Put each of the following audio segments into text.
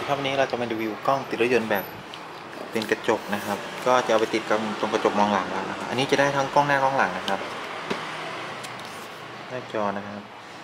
ครับวันนี้เราจะมารีวิวกล้องติดรถยนต์แบบเป็นกระจกนะครับก็จะเอาไปติดกับตรงกระจกมองหลังแล้วนะครับอันนี้จะได้ทั้งกล้องหน้ากล้องหลังนะครับหน้าจอนะครับ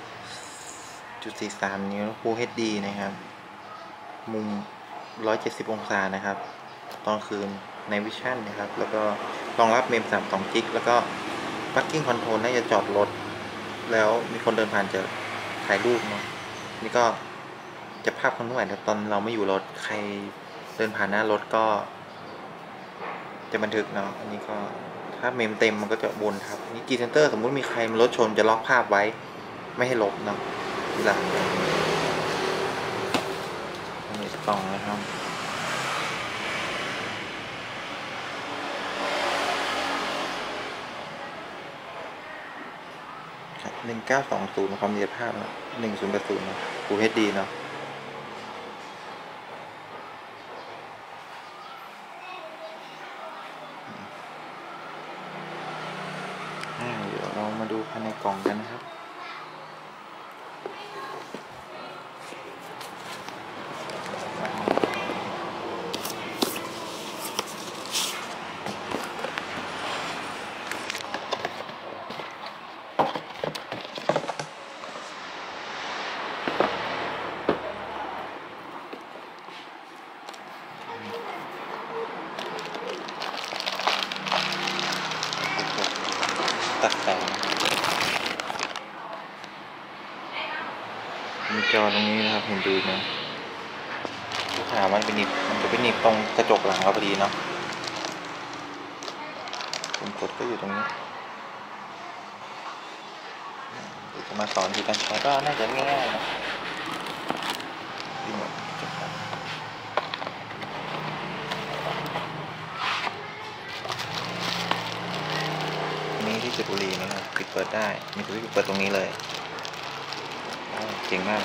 1.43 นิ้ว Full HD นะครับมุม170 องศานะครับตอนคืนในวิชั่นนะครับแล้วก็รองรับเมม32 กิกแล้วก็ Parking Control น่าจะจอดรถแล้วมีคนเดินผ่านจะถ่ายรูปเนาะนี่ก็จะภาพคนถ่ายตอนเราไม่อยู่รถใครเดินผ่านหน้ารถก็จะบันทึกเนาะอันนี้ก็ถ้าเมมเต็มมันก็จะวนครับนี่G Center สมมุติมีใครมารถชนจะล็อกภาพไว้ไม่ให้ลบเนาะทีหลังนี่กล่องนะครับ1920ความละเอียดภาพนะ1080นะ Full HD เนาะเดี๋ยวเรามาดูภายในกล่องกันนะครับตัดแต่งมีจอตรงนี้นะครับเห็นดูนะถามมันเป็นนิบมันจะเป็นนิบตรงกระจกหลังเราพอดีเนาะปุ่มกดก็อยู่ตรงนี้เดี๋ยวจะมาสอนวิธีการใช้ก็น่าจะง่ายๆนะนี้ที่จุดบุหรี่นะครับปิดเปิดได้มีตัวที่เปิดตรงนี้เลยเจ๋งมาก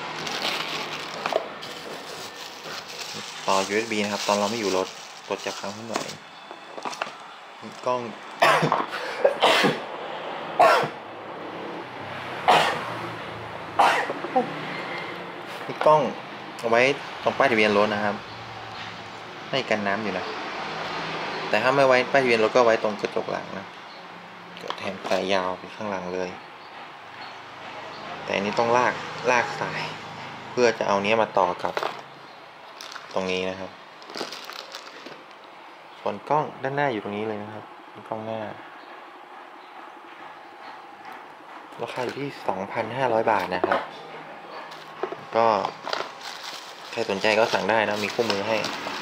ต่อ USB นะครับตอนเราไม่อยู่รถตรวจจับครั้งขึ้นไหวกล้อง มีกล้องเอาไว้ตรงป้ายทะเบียนรถนะครับให้กันน้ำอยู่นะแต่ถ้าไม่ไว้ป้ายทะเบียนรถก็ไว้ตรงกระจกหลังนะก็แถมสายยาวไปข้างหลังเลยแต่อันนี้ต้องลากสายเพื่อจะเอาเนี้ยมาต่อกับตรงนี้นะครับส่วนกล้องด้านหน้าอยู่ตรงนี้เลยนะครับกล้องหน้าราคาอยู่ที่ 2,500 บาทนะครับก็ใครสนใจก็สั่งได้นะมีคู่มือให้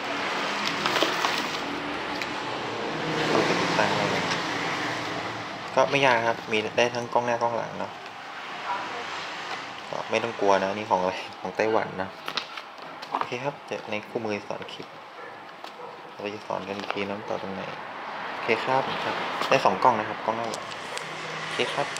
ดูเป็นติดตั้งอะไรก็ไม่ยากครับมีได้ทั้งกล้องหน้ากล้องหลังเนาะก็ไม่ต้องกลัวนะนี่ของอะไรของไต้หวันนะโอเคครับเจอในคู่มือสอนคลิปเราจะสอนกันอีกทีน้ำต่อตรงไหนโอเคครับได้2 กล้องนะครับกล้องหน้าหลังโอเคครับ